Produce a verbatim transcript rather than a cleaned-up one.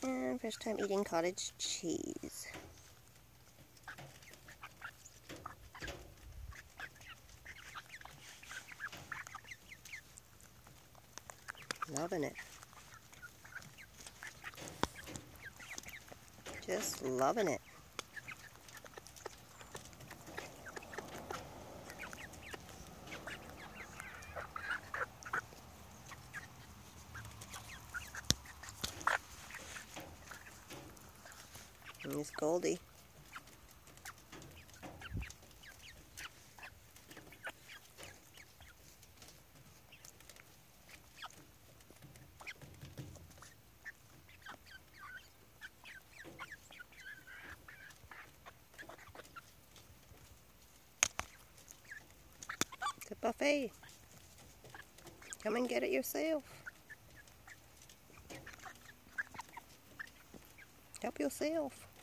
And first time eating cottage cheese. Loving it. Just loving it. And Miss Goldie. It's a buffet. Come and get it yourself. Help yourself.